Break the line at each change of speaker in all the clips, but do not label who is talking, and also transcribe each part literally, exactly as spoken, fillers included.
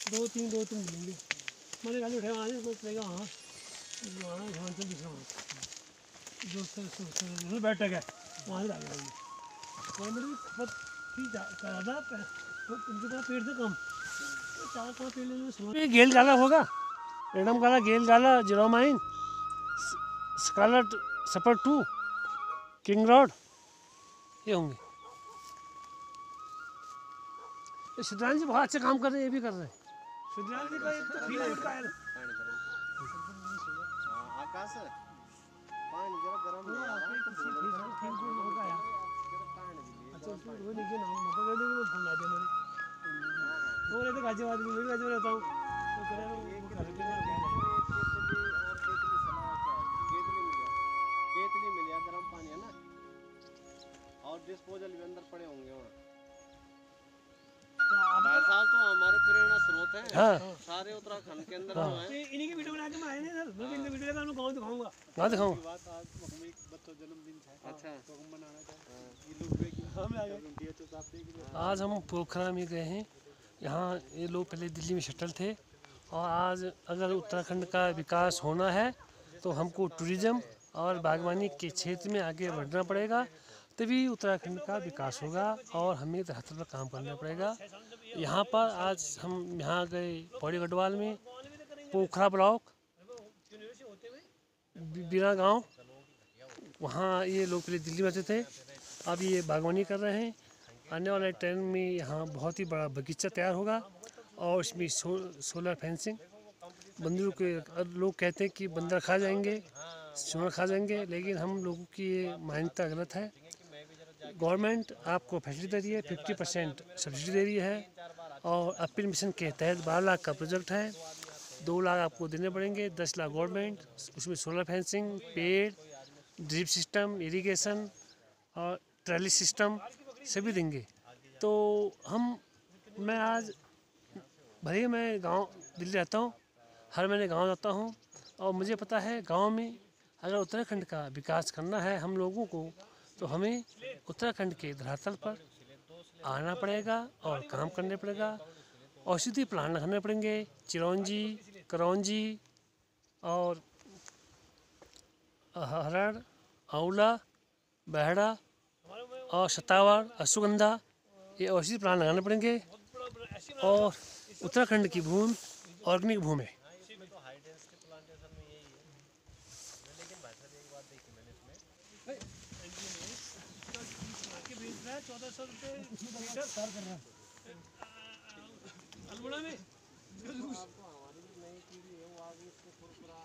दो तीन दो तीन मिलेंगे। मैंने गाड़ी उठाया वहाँ से सोच लेगा हाँ वहाँ ध्यान से दूसरा वहाँ जो उससे बैठक है वहाँ से आ जाएगी। गवर्नमेंट भी बहुत ठीक करा था तो उनके पास पेड़ से कम तो चार पाँच पेड़ लेने में गेल गाला होगा रेडम गाला गेल गाला जीरोमाइन स्कारलेट सपर टू किंग रॉड ये होंगे। सिद्धांत जी बहुत अच्छे काम कर रहे हैं ये भी कर रहे हैं। सिद्धांत जी का एक तो फील गुड का है
आकाश पानी जरा गरम हो रहा है तो
फील गुड होगा यार। अच्छा उसको वो लिखिए नाम मतलब दे देंगे वो फोन ला दिया मैंने वो रहते गाजियाबाद में मैं भी गाजियाबाद रहता हूँ तो कह रहे वो कर रहे हैं
केतली मिल गया गरम पानी है ना और डिस्पोजल भी अंदर पड़े होंगे वहाँ। भाई साहब तो हमारे प्रेरणा स्रोत हैं।
हाँ
सारे उत्तराखंड के अंदर
हाँ।
हैं।
इन्हीं की वीडियो बना के मैं आए नहीं सर मैं इनकी वीडियो लगा मैं गाँव दिखाऊंगा कहाँ दिखाऊँ
बात आज हमें बच्चों जन्मदिन था। अच्छा तो हम मनाना चाहते हैं ये लोग हम आ गए तो आप देख लो।
आज हम पोखरा में गए हैं। यहाँ ये लोग पहले दिल्ली में शटल थे और आज अगर उत्तराखंड का विकास होना है तो हमको टूरिज़्म और बागवानी के क्षेत्र में आगे बढ़ना पड़ेगा तभी उत्तराखंड का विकास होगा और हमें धरातल पर काम करना पड़ेगा। यहाँ पर आज हम यहाँ गए पौड़ी गढ़वाल में पोखरा ब्लॉक बीरा गांव वहाँ ये लोग पहले दिल्ली में रहते थे अब ये बागवानी कर रहे हैं। आने वाले टाइम में यहाँ बहुत ही बड़ा बगीचा तैयार होगा और इसमें सो, सोलर फेंसिंग बंदरों के लोग कहते हैं कि बंदर खा जाएंगे सुअर खा जाएंगे लेकिन हम लोगों की ये मान्यता गलत है। गवर्नमेंट आपको फैसिलिटी दे रही है फिफ्टी परसेंट सब्सिडी दे रही है और अपील मिशन के तहत बारह लाख का प्रोजेक्ट है। दो लाख आपको देने पड़ेंगे दस लाख गवर्नमेंट उसमें सोलर फेंसिंग पेड़ ड्रिप सिस्टम इरिगेशन और ट्रैली सिस्टम सभी देंगे। तो हम मैं आज भले ही मैं गांव दिल्ली रहता हूं हर महीने गांव जाता हूं और मुझे पता है गांव में अगर उत्तराखंड का विकास करना है हम लोगों को तो हमें उत्तराखंड के धरातल पर आना पड़ेगा और काम करने पड़ेगा। औषधि प्लांट लगाने पड़ेंगे चिरौंजी करौंजी और हरड़ आंवला बहड़ा और शतावर अश्वगंधा ये औषधि प्लांट लगाने पड़ेंगे और उत्तराखंड की भूमि ऑर्गेनिक भूमि है। चौदह सौ रुपये लीटर सर कर रहा है अल्मोड़ा में हमारी नई पीढ़ी है वो आगे इसको कुरकुरा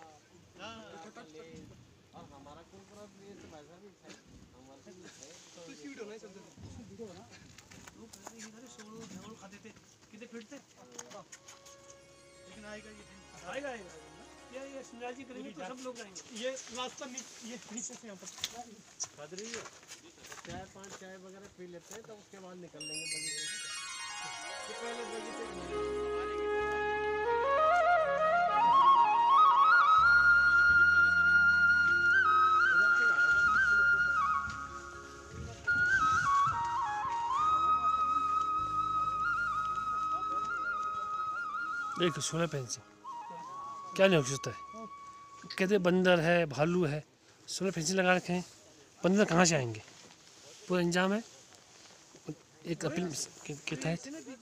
और हमारा कुरकुरा ये तो भाई साहब हमारे भी है तो इसकी वीडियो नहीं चलती वीडियो ना लोग कहते हैं इधर सोलो झावल खाते थे कितने फिट थे लेकिन आएगा ये आएगा आएगा ये ये सिंगाजी करेंगे तो सब लोग करेंगे ये रास्ता ये नीचे से यहाँ पर बद रही है चाय पाँच चाय वगैरह पी लेते हैं तो उसके बाद निकल लेंगे बगीचे से पहले बगीचे देखो सोलर फेंसिंग क्या नहीं हो सकता है कहते बंदर है भालू है सोलर फेंसिंग लगा रखे हैं बंदर कहाँ से आएंगे पूरा इंजाम है एक अपील के तहत।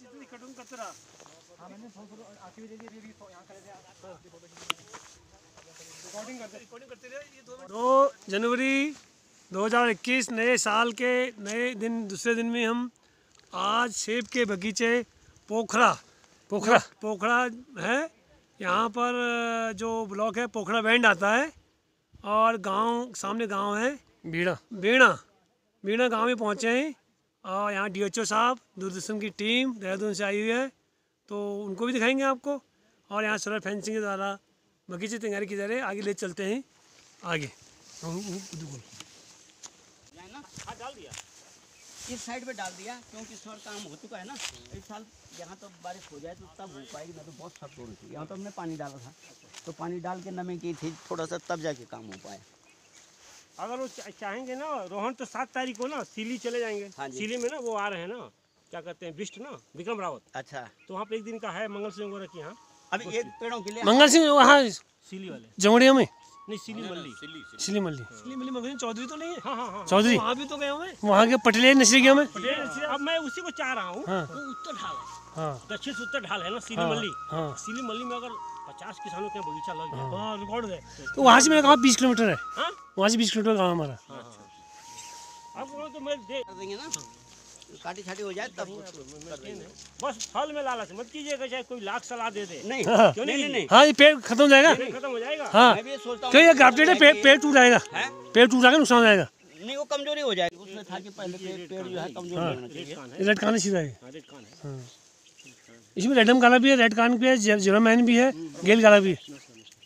दो जनवरी दो हज़ार इक्कीस नए साल के नए दिन दूसरे दिन में हम आज सेब के बगीचे पोखरा पोखरा पोखरा है यहाँ पर जो ब्लॉक है पोखरा बैंड आता है और गांव सामने गांव है बीड़ा बीड़ा बीड़ा गांव में पहुँचे हैं और यहाँ डीएचओ साहब दूरदर्शन की टीम देहरादून से आई हुई है तो उनको भी दिखाएंगे आपको और यहाँ सोलर फेंसिंग के द्वारा बगीचे तैयारी की जा रही है आगे ले चलते हैं आगे
डाल दिया इस साइड पे डाल दिया क्योंकि इस साल काम हो चुका है ना इस साल यहाँ तो बारिश हो जाए तो तब हो पाएगी ना तो बहुत सख्त हो रही थी। यहाँ तो हमने पानी डाला था तो पानी डाल के नमी की थी थोड़ा सा तब जाके काम हो पाया।
अगर वो चाहेंगे ना रोहन तो सात तारीख को ना सीली चले जाएंगे।
हाँ
सीली में ना वो आ रहे हैं ना
क्या कहते हैं बिस्ट ना विक्रम रावत।
अच्छा,
तो वहाँ पे एक दिन का है मंगल सिंह वगैरह के यहाँ
अभी एक पेड़ों के लिए
मंगल सिंह वहाँ
सिली वाले,
जमड़िया में,
नहीं सिली मल्ली,
सिली मल्ली,
इसलिए मिली मगर चौधरी तो नहीं है।
हाँ हाँ हाँ
चौधरी
वहाँ भी तो गए हुए।
वहाँ के पटेल नशे गया मैं।
अब मैं उसी को चाह रहा हूँ।
हाँ।
वो उत्तर ढाल है,
हाँ
दक्षिण से उत्तर ढाल है ना सिली
हाँ,
मल्ली।
हाँ।
सिली मल्ली में अगर पचास किसानों के यहाँ बगीचा लग गया,
हाँ रिकॉर्ड है।
तो वहाँ से मेरा गाँव बीस किलोमीटर है,
हाँ
वहाँ से बीस किलोमीटर गाँव हमारा।
अब वो तो मैं दे
कर देंगे ना, काटी छाटी हो जाए तब कर देंगे।
बस फल में लालच मत कीजिएगा, चाहे कोई लाख सलाह दे दे,
नहीं
हाँ।
क्यों
नहीं
नहीं
नहीं
हाँ ये पेड़ खत्म हो जाएगा।
नहीं खत्म हो जाएगा।
हाँ
मैं भी ये सोचता हूँ
क्यों ये ग्राफ्टेड है, पेड़ पेड़ टूट जाएगा,
हैं?
पेड़ टूट जाएगा नुकसान हो जाएगा।
नहीं वो कमजोरी हो जाएगी, उसमें था कि पहले पेड़ पेड़ जो है कमजोर
हाँ।
होना चाहिए।
रेड कान है,
ये रेड कान सीधा है।
हाँ, रेड कान है।
हाँ इसमें रेडम काला भी है, रेड कान भी है, जीरो मैन भी है, गेल काला भी है,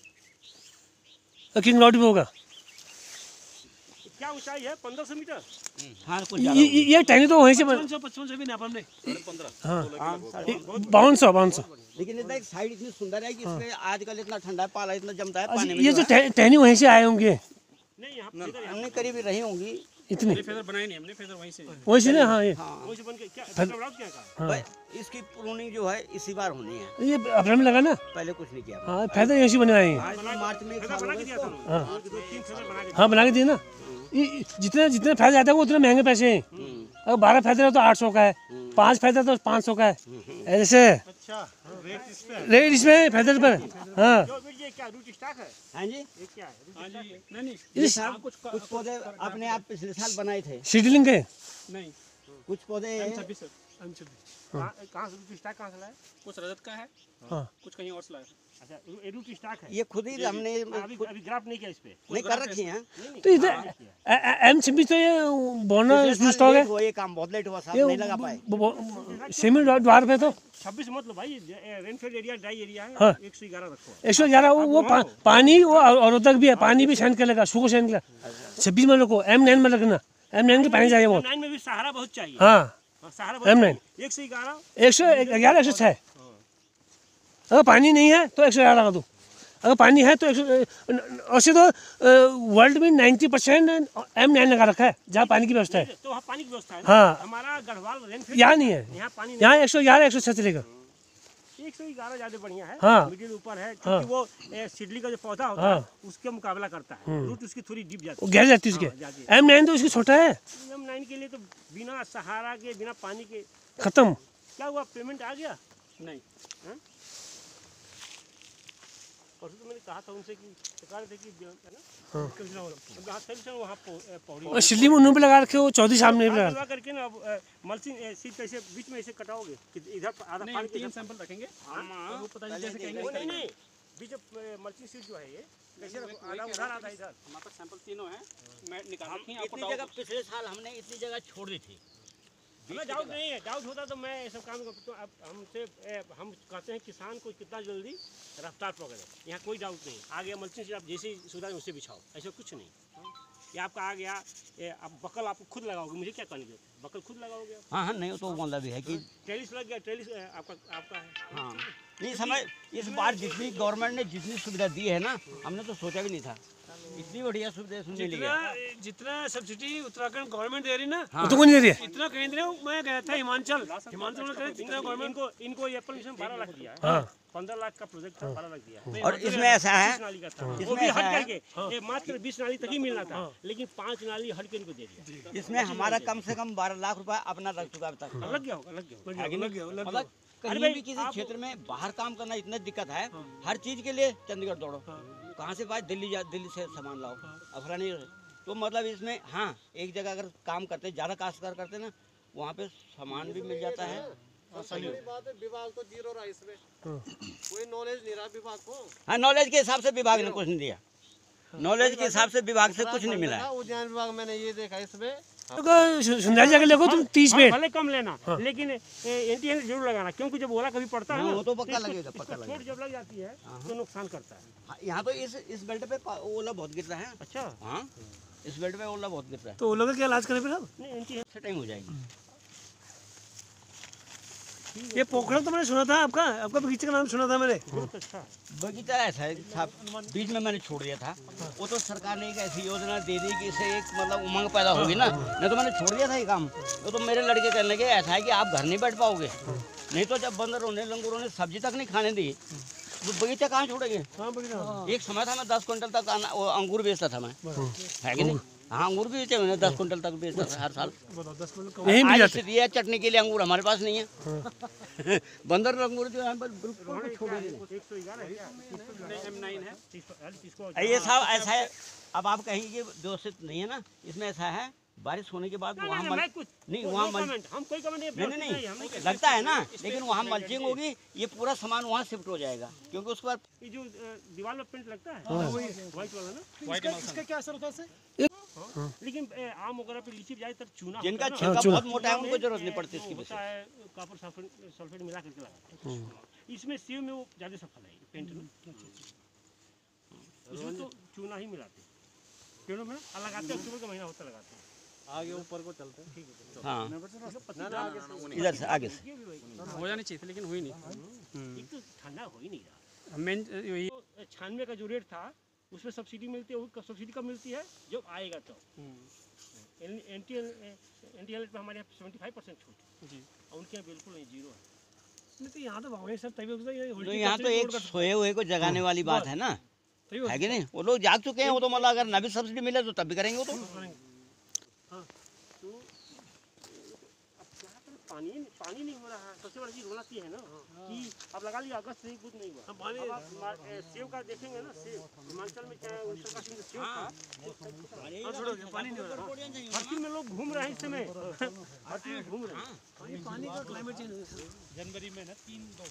और किंग लॉट भी होगा।
क्या ऊंचाई है? पंद्रह सौ मीटर।
हाँ कुछ
ये
ज्यादा
ये ये टहनी तो वहीं से बन-
पचपन सौ पचपन सौ भी नापा हमने।
हाँ
हाँ, साढ़े-
बावन सौ बावन सौ।
लेकिन इतना एक साइड इतनी सुंदर है कि इसमें आजकल इतना ठंडा है, पाला इतना जमता है पानी में
ये
जो
जो
है।
टह- टहनी वहीं से आए होंगे
नहीं यहाँ पे इधर
हमने करीब रही होंगी।
इतनी,
फेदर बनाए नहीं हमने, फेदर वहीं से
वहीं से ना। हाँ ये
हाँ
वहीं से बन के क्या विक्रम रावत क्या कहा?
हाँ
भाई, इसकी प्रूनिंग जो है इसी बार होनी है,
ये अप्रैल में लगा ना।
पहले कुछ नहीं किया।
हाँ फेदर यहीं से बने आए हैं।
हाँ, इसमें मार्च में एक
फेदर
साल
बना
हो
के
गए
दिया था
इसको।
उन्होंने।
हाँ
दो तीन फेदर बना के
हाँ बना के दिए ना। ये जितने जितने फायदा आता है वो उतने महंगे पैसे हैं। अगर बारह फायदा है तो आठ सौ का है, पाँच फायदा तो पाँच सौ का है, ऐसे
अच्छा रेट इस पे।
रेट इसमें फायदे पर। हाँ
जो ये क्या रूट स्टॉक है?
हाँ जी,
ये क्या है?
हाँ जी नहीं नहीं
ये
इस
साहब कुछ कुछ पौधे अपने आप पिछले साल बनाए थे,
सीडलिंग के
नहीं
कुछ पौधे
छब्बीस छब्बीस
कहाँ कहाँ से रूट स्टॉक कहाँ से लाए?
कुछ रजत का है,
हाँ
कुछ कहीं और से लाया।
अच्छा ये रूट स्टॉक है।
ये खुद ही हमने
अभी अभी ग्राफ नहीं किया इस पे।
नहीं कर रखी हैं।
तो इधर एम छब्बीस तो ये बोनस
पिछले साल
स्टॉक है,
लेट हुआ, ये काम बहुत लेट हुआ साहब, नहीं लगा पाए।
सेमी द्वार पे तो
छब्बीस मत लो भाई, रेनफेड एरिया ड्राई एरिया है।
हाँ।
एक सौ ग्यारह रखो।
एक सौ ग्यारह वो पा, पानी वो अवरोधक भी है, पानी भी सहन करेगा, सूखो सहन करेगा। छब्बीस में रखो, एम नाइन में रखना, एम नाइन के पानी चाहिए बहुत।
नाइन में भी सहारा बहुत चाहिए।
हाँ
हाँ, सहारा
एम
बहुत
नाइन
चाहिए। एक सौ ग्यारह
एक सौ ग्यारह एक सौ छः। अगर पानी नहीं है तो एक सौ ग्यारह का दो, अगर पानी है तो एक सौ। वैसे तो वर्ल्ड में नाइन्टी परसेंट एम नाइन लगा रखा है जहाँ पानी की व्यवस्था है।
तो वहाँ पानी की व्यवस्था है ना?
हाँ
हमारा गढ़वाल रेनफेड
यहाँ नहीं है,
यहाँ पानी
यहाँ एक सौ ग्यारह एक सौ छः चलेगा।
एक सौ ग्यारह ज्यादा बढ़िया है।
हाँ।
मिडिल ऊपर है क्योंकि वो ए, सिडली का जो पौधा होता
हाँ।
है उसके मुकाबला करता है, रूट उसकी थोड़ी डीप जाती
वो गहर जाती है
हाँ,
उसके।
जाती
एम नाइन तो उसकी छोटा है,
है। एम नाइन के लिए तो बिना सहारा के बिना पानी के
खत्म।
क्या हुआ, पेमेंट आ गया?
नहीं
परसों तो मैंने कहा था उनसे कि कह रहे थे कि है ना
हाँ।
जहाँ सेल्फ वहाँ पौ- ए, पौड़ी
और सिल्ली में उन्होंने भी लगा रखे, वो चौधरी साहब ने भी लगा
लगा करके ना अब ए, मल्चिंग ए, सीट कैसे बीच में ऐसे कटाओगे कि इधर आधा
नहीं
पानी
तीन
इधर-
सैंपल रखेंगे,
हाँ,
तो वो पता नहीं जैसे कहेंगे
वो
वैसे
नहीं
करेंगे।
नहीं बीच में मल्चिंग सीट जो है ये कैसे रखो,
वही
आधा
कह
उधर
रहा हूँ
आधा
कि
इधर।
हमारे पास सैंपल तीनों हैं, मैं निकाल
हम
रखी हैं, आप
इतनी
बताओ
जगह पिछले साल हमने इतनी जगह छोड़ दी थी।
हमें डाउट नहीं है, डाउट होता तो मैं ये सब काम करता। तो अब हमसे ए, हम कहते हैं किसान को कितना जल्दी रफ्तार पकड़े, यहाँ कोई डाउट नहीं। आ गया मल्चिंग सीट, आप जैसे ही सुविधा है उससे बिछाओ, ऐसा कुछ नहीं। ये आपका आ गया, ये आप बकल आप खुद लगाओगे, मुझे क्या करने की बकल खुद लगाओगे आप।
हाँ हाँ नहीं तो मतलब भी है कि
ट्रेलिस लग गया, ट्रेलिस ए, आपका आपका है।
हाँ नहीं समय इस बार जितनी गवर्नमेंट ने जितनी सुविधा दी है ना, हमने तो सोचा भी नहीं था इतनी बढ़िया सुविधा सुनने ली
जितना
है।
जितना सब्सिडी उत्तराखंड गवर्नमेंट दे रही ना,
वो तो कोई नहीं दे रही है।
इतना कहीं दे रहे हो। मैं गया था हिमाचल, हिमाचल में कहीं जितना गवर्नमेंट
इनको इनको ये परमिशन बारह लाख दिया है।
हाँ
पंद्रह लाख का प्रोजेक्ट था, बारह लाख दिया है।
और इसमें ऐसा है,
बीस नाली का था, वो
इसमें
भी
ऐसा
हट
है,
करके ये मात्र बीस नाली तक ही मिलना था, लेकिन पांच नाली हट के इनको दे दिया।
इसमें हमारा कम से कम बारह लाख रुपया अपना लग चुका है अब तक।
लग गया होगा, लग गया होगा।
लग गया लग
मतलब कहीं
भाई,
भी किसी
आप-
क्षेत्र में बाहर काम करना इतना दिक्कत है, हर चीज के लिए चंडीगढ़ दौड़ो, कहाँ से बात दिल्ली जा दिल्ली से सामान लाओ, अफरा नहीं रहे। तो मतलब इसमें हाँ एक जगह अगर काम करते ज़्यादा काश्तकार करते ना, वहाँ पे सामान भी मिल जाता है।
सही बात है, विभाग को जीरो रहा इसमें, कोई नॉलेज नहीं रहा विभाग को।
हाँ नॉलेज के हिसाब से विभाग ने कुछ नहीं दिया, नॉलेज के हिसाब से विभाग से कुछ नहीं मिला है।
उद्यान विभाग मैंने ये देखा इसमें
सुंदर जगह देखो तुम तीस
हाँ,
पेड़।
भले कम लेना, लेकिन एंटी जरूर लगाना, क्योंकि जब ओला कभी पड़ता है
हाँ,
ना
वो तो पक्का
इसको-
लगेगा,
इसको
पक्का
चोट
लगेगा।
जब लग जाती है तो नुकसान करता है।
हाँ, यहाँ तो इस इस बेल्ट पे पा- ओला बहुत गिरता है।
अच्छा
हाँ इस बेल्ट पे ओला बहुत गिरता है,
तो वो लोग क्या इलाज करें फिर अब?
नहीं एंटी
सेटिंग हो जाएगी।
ये पोखरा तो मैंने सुना था, आपका आपका बगीचे का नाम सुना था मैंने।
बगीचा ऐसा है था, बीच में मैंने छोड़ दिया था। वो तो सरकार ने एक ऐसी योजना दे दी कि इससे एक मतलब उमंग पैदा होगी ना, नहीं तो मैंने छोड़ दिया था ये काम। वो तो मेरे लड़के कहने लगे ऐसा है कि आप घर नहीं बैठ पाओगे, नहीं तो जब बंदरों ने लंगूरों ने सब्जी तक नहीं खाने दी तो बगीचा कहाँ छोड़ेंगे। एक समय था मैं दस क्विंटल तक अंगूर बेचता था मैं, है कि नहीं? हाँ अंगूर भी बेचे मैंने, दस क्विंटल तक बेचता था हर साल। आज स्थिति है चटनी के लिए अंगूर हमारे पास नहीं है। बंदर अंगूर जो है बिल्कुल छोड़े नहीं। ये सब ऐसा है, अब आप कहेंगे दोषित नहीं है ना, इसमें ऐसा है बारिश होने के बाद वहाँ मल... नहीं वहाँ मल...
हम कोई कमेंट
नहीं नहीं नहीं लगता है ना, लेकिन वहाँ मल्चिंग होगी, ये पूरा सामान वहाँ शिफ्ट हो जाएगा क्योंकि उस पर
ये जो दीवार में पेंट लगता है व्हाइट वाला ना,
इसका, इसका क्या असर होता है इससे?
हाँ। लेकिन ए, आम वगैरह पे लीची जाए तब चूना
जिनका छिलका बहुत मोटा है उनको जरूरत नहीं पड़ती इसकी
होता है, कॉपर सल्फेट सल्फेट मिला करके लगाते हैं। इसमें सेव में वो ज़्यादा सफल है पेंट में, उसमें तो चूना ही मिलाते हैं पेड़ों में, लगाते हैं अक्टूबर का महीना होता लगाते हैं।
आगे ऊपर को चलते हैं, ठीक है।
हाँ इधर से आगे से
हो जानी चाहिए थी लेकिन हुई नहीं।
एक तो ठंडा हो ही नहीं रहा।
मेन यही
छियानवे का जो रेट था उसमें सब्सिडी मिलती है, वो सब्सिडी कब मिलती है जब आएगा तो। एंटी एंटी हेल्थ पे हमारे यहाँ सेवेंटी फाइव परसेंट छूट जी, और उनके यहाँ बिल्कुल नहीं, जीरो है। नहीं तो यहाँ तो भाव सब तभी होता है।
तो यहाँ तो एक सोए हुए को जगाने वाली बात है ना, है कि नहीं? वो लोग जाग चुके हैं, वो तो मतलब अगर ना भी सब्सिडी मिले तो तब भी करेंगे वो तो।
पानी पानी नहीं हो रहा है, सबसे बड़ी चीज होना चाहिए है ना कि अब लगा लिया अगस्त से ही कुछ नहीं हुआ। पानी सेब का देखेंगे ना, सेब हिमाचल में चाहे उत्तरकाशी में सेब था, पानी नहीं हो रहा। हर चीज में लोग घूम रहे हैं इस समय, हर चीज में घूम रहे हैं।
पानी का क्लाइमेट चेंज
जनवरी में ना तीन दो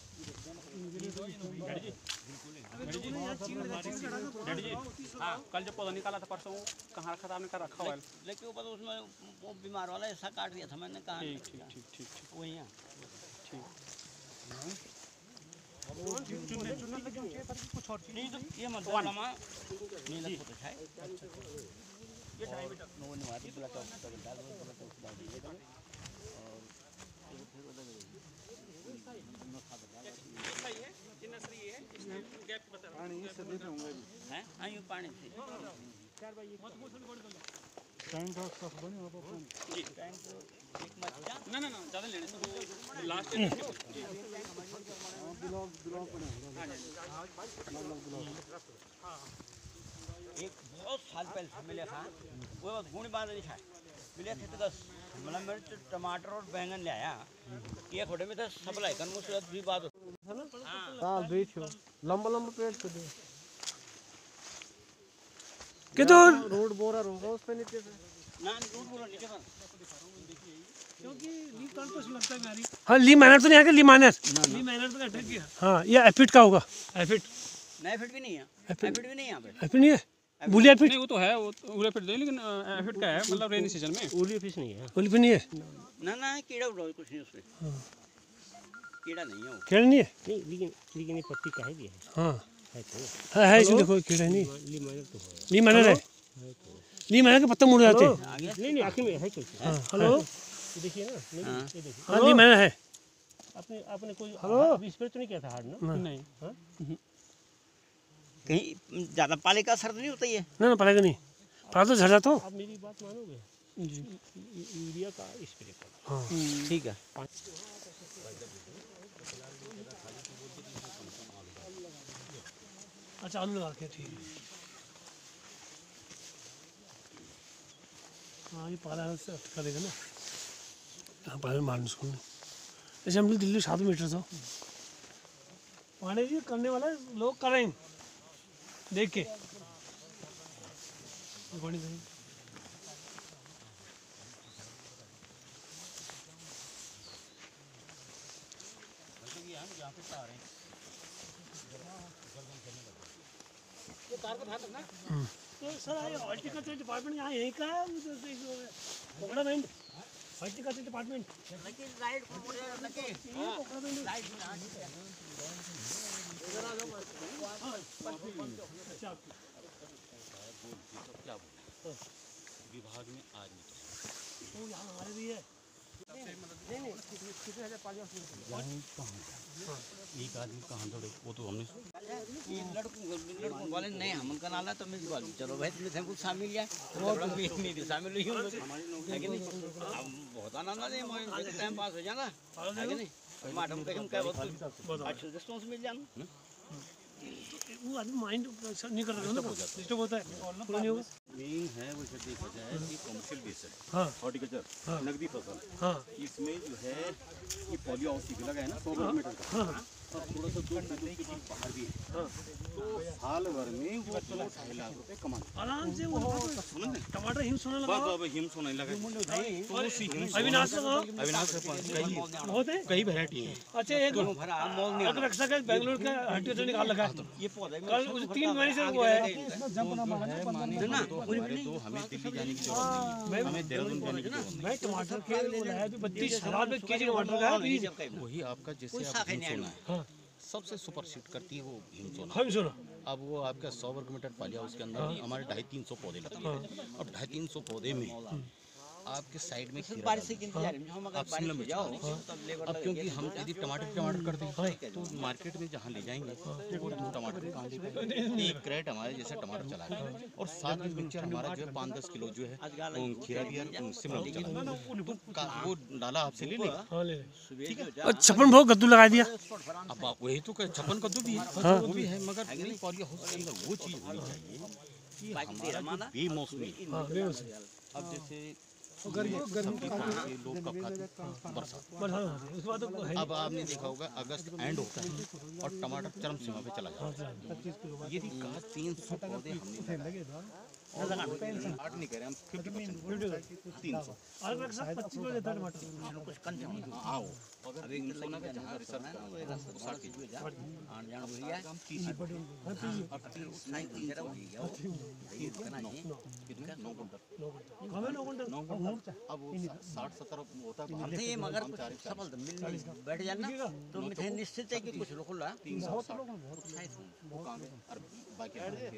हाँ कल जब पौधा निकाला था परसों कहाँ रखा था आपने, कहा रखा हुआ है
लेकिन ऊपर उसमें वो बीमार वाला ऐसा काट दिया था मैंने, कहा
ठीक ठीक ठीक ठीक ठीक
वही है
कुछ और
नहीं तो ये मतलब नहीं लगता है ये ढाई मीटर नो निवासी बुला चौक तक डाल दो, बुला चौक डाल दीजिएगा और फिर उधर
पानी सदी में होंगे
हैं हाँ ये पानी से
टैंक हाउस का बनी वहाँ पर
जी टैंक एक मच्छा
ना ना ना ज़्यादा लेने तो लास्ट
ब्लॉक ब्लॉक बने
एक बहुत साल पहले से मिले था, वो गुण बांध नहीं था, मिले थे तो दस शिमला मिर्च टमाटर और बैंगन ले आया, ये खोटे में था सप्लाई कर मुझसे भी बात
है ना। हाँ बीच हो लंबा लंबा पेड़ तो दे कि तो
रोड बोरर होगा उस पे नीचे से
ना रोड बोला नीचे पर
क्योंकि ली कान को लगता है गाड़ी। हाँ ली माइनर तो नहीं है, ली माइनर ली माइनर तो अटैक किया। हाँ ये एफिट का होगा, एफिट
नहीं एफिट भी नहीं है, एफिट भी नहीं है यहाँ पे,
एफिट नहीं है, बुली एफिट
नहीं वो तो है, वो उले फिट दे लेकिन एफिट का है मतलब रेनी सीजन में।
ओली फिश नहीं है,
बुली भी नहीं है
ना ना कीड़ा उड़ा कुछ नहीं उसमें, कीड़ा नहीं है वो,
कीड़ा नहीं है
नहीं लेकिन लेकिन ये पत्ती का है भी है।
हाँ
है तो
है है इसमें देखो कीड़ा नहीं,
ली माइनर तो है,
ली माइनर है, ली माइनर के पत्ते मुड़ जाते हैं।
नहीं नहीं आखिर में है कैसे।
हाँ हेलो
देखिए ना, नहीं ये देखिए
हाँ ली माइनर है।
आपने आपने कोई हेलो स्प्रे तो नहीं किया था हार्ड ना?
नहीं
कहीं ज़्यादा पाले का असर नहीं होता ये,
ना ना पड़ेगा नहीं, पड़ा तो झड़ जाता हो।
आप मेरी बात मानोगे जी, यूरिया का स्प्रे करो।
हाँ
ठीक है
अच्छा आलू लगा के ठीक है। हाँ ये पाला से करेगा ना, हाँ पाला मारने उसको नहीं, जैसे हम लोग दिल्ली सात मीटर था पानी जी करने वाला लोग करें देख के गोनी गोनी। तो सर ये हॉर्टिकल्चर डिपार्टमेंट यहाँ यहीं का है, पोखड़ा में हॉर्टिकल्चर डिपार्टमेंट विभाग में आज यहाँ हमारे भी है। नहीं नहीं
एक आदमी कहाँ दौड़े वो तो हमने
ये लड़कों लड़कों बोले नहीं हम उनका नाला तो मैं बोल चलो भाई तुमने हमको शामिल किया वो भी नहीं थी शामिल हुई हम लोग लेकिन अब बहुत आनंद आ रहा है टाइम पास हो जाना है कि नहीं मैडम पे हम क्या बहुत अच्छा रिस्पांस मिल जाना
वो आदमी माइंड नहीं कर रहा है ना, डिस्टर्ब होता है, पूरा नहीं होगा।
मेन है वो जो देखा जाए कि कमर्शियल बेस है
हाँ
हॉर्टिकल्चर नकदी फसल
हाँ
इसमें जो है ये पॉली हाउस लगा है ना सौ वर्ग मीटर का और थोड़ा सा दो मीटर के बीच बाहर भी है तो साल भर में वो दो ढाई लाख रुपए कमाते
आराम से वो टमाटर हिम सोने लगा
हैं। अब हिम सोने लगा तो उसी हिम
अभी नाच लगाओ
अविनाश के पास कई
बहुत है।
कई वैरायटी है।
अच्छा एक
भरा मोल नहीं
अगर रक्षा का बेंगलोर का हड्डी से निकाल लगा है
ये पौधे में
कल उस तीन महीने से वो है
तो हमारे तो हमें दिल्ली जाने की जरूरत नहीं है, हमें देहरादून जाने की जरूरत
मैं टमाटर के बोला जो बत्तीस हजार रुपये के जी टमाटर का है बीज
नहीं। वही आपका जैसे आप हिम सोना है सबसे सुपर सीट करती है वो हिम सोना।
हम सुनो
अब वो आपका सौ वर्ग मीटर पालिया उसके अंदर हमारे ढाई तीन सौ पौधे लगते हैं। अब ढाई तीन सौ पौधे में आपके साइड में खीरा
बारिश के इंतजार में हम अगर
आप शिमला मिर्च
जाओ
लगाओ।
तब लेबर
अब क्योंकि हम यदि टमाटर टमाटर करते हैं तो मार्केट में जहाँ ले जाएंगे तो वो दो टमाटर कहाँ ले पाएंगे। एक क्रेट हमारे जैसे टमाटर चला गया और साथ में मिक्सचर हमारा जो है पाँच दस किलो जो है वो खीरा भी है शिमला मिर्च चला तो का- वो डाला आपसे ले लेगा।
हाँ ले
सुबह जो जा
और छप्पन भोग कद्दू लगा दिया
अब आप वही तो छप्पन कद्दू भी है वो भी है मगर नहीं पॉली हाउस के अंदर वो चीज़ होनी चाहिए कि हमारा जो बेमौसमी
हाँ बेमौसमी
अब जैसे गर्मी गर्मी लोग कब खाते हैं बरसात।
बरसात उसके बाद तो है
अब आपने देखा होगा अगस्त एंड होता है और टमाटर चरम सीमा पे चला जाता है। यदि कहा तीन सौ पौधे हमने आठ नहीं कह रहे हम फिफ्टी परसेंट तीन सौ
और रक्षा पच्चीस किलो लेता है टमाटर
आओ अभी सोना का जहाँ रिसर्च करा वो साठ के जी
आन जान भैया
हम तीस अब तीस
नहीं तेरा हो गया ये करना है
कितना नौ कुंटल
हमें नौ घंटे
नौ कुंटल अब वो साठ सत्तर होता है
हम थे मगर कुछ सफल तो मिल नहीं बैठ जाना तो मुझे निश्चित है कि कुछ लोग खुला
बहुत वो काम है और बाकी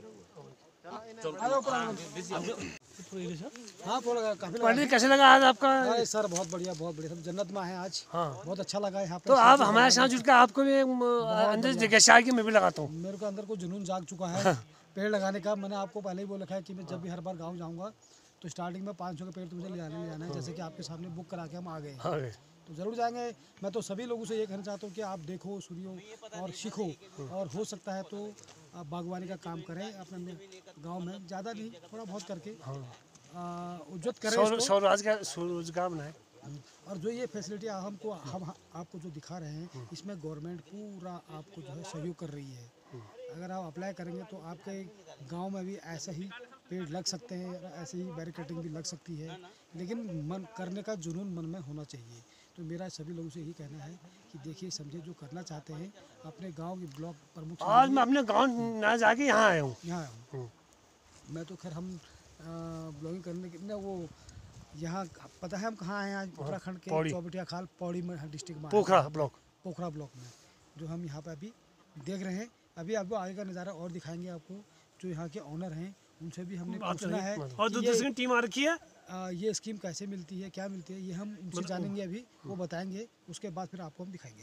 हाँ बोला काफी
पनीर कैसे लगा आज आपका?
अरे सर बहुत बढ़िया बहुत बढ़िया सब जन्नत में है आज।
हाँ
बहुत अच्छा लगा यहाँ पे।
तो आप हमारे साथ जुड़ के आपको भी एक, म, अंदर से जगह आ कि मैं भी लगाता हूँ।
मेरे को अंदर को जुनून जाग चुका है पेड़ लगाने का। मैंने आपको पहले ही बोल रखा है कि मैं जब भी हर बार गाँव जाऊँगा तो स्टार्टिंग में पाँच सौ के पेड़ तो मुझे ले जाने ले जाना है। जैसे कि आपके सामने बुक करा के हम आ गए
हाँ
तो ज़रूर जाएंगे। मैं तो सभी लोगों से ये कहना चाहता हूँ कि आप देखो सुनियो और सीखो और हो सकता है तो आप बागवानी का काम करें अपने गांव में, ज़्यादा नहीं थोड़ा बहुत करके उज्जत करें इसको।
स्वरोजगार स्वरोजगार बनाए।
और जो ये फैसिलिटी हमको हम आपको जो दिखा रहे हैं इसमें गवर्नमेंट पूरा आपको जो है सहयोग कर रही है। अगर आप अप्लाई करेंगे तो आपके गांव में भी ऐसे ही पेड़ लग सकते हैं, ऐसे ही बैरिकेडिंग भी लग सकती है, लेकिन मन करने का जुनून मन में होना चाहिए। तो मेरा सभी लोगों से यही कहना है कि देखिए समझे जो करना चाहते हैं अपने गांव के ब्लॉक प्रमुख से
आज मैं अपने गांव ना जाके यहाँ आया हूँ।
यहाँ आया हूँ। मैं तो खैर हम ब्लॉगिंग करने के ना वो यहाँ पता है हम कहाँ आए हैं आज उत्तराखंड के
पौड़ी।
चौबटिया खाल पौड़ी में डिस्ट्रिक्ट में
पोखरा ब्लॉक
पोखरा ब्लॉक में जो हम यहाँ पे अभी देख रहे हैं। अभी आपको आगे का नज़ारा और दिखाएंगे आपको। जो यहाँ के ऑनर हैं उनसे भी हमने पूछना है
और
कि
दूसरी टीम आ रखी है।
आ, ये स्कीम कैसे मिलती है, क्या मिलती है, ये हम उनसे जानेंगे अभी, वो बताएंगे। उसके बाद फिर आपको हम दिखाएंगे।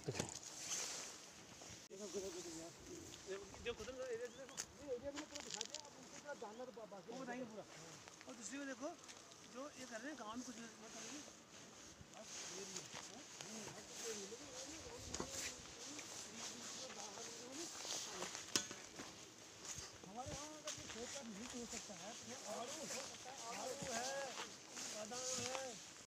और दूसरी को देखो जो ये कर रहे हैं गाँव में कुछ